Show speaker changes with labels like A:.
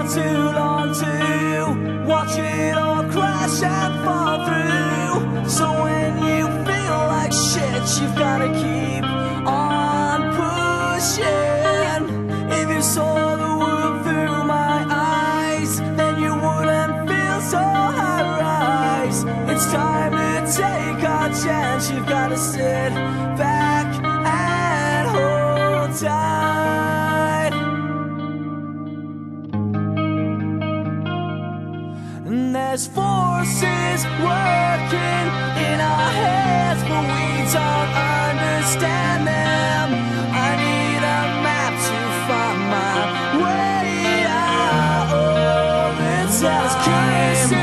A: far too long to watch it all crash and fall through. So when you feel like shit, you've gotta keep on pushing. If you saw the world through my eyes, then you wouldn't feel so high-rise. It's time to take our chance. You've gotta sit back and hold tight. And there's forces working in our heads, but we don't understand them. I need a map to find my way out all the time.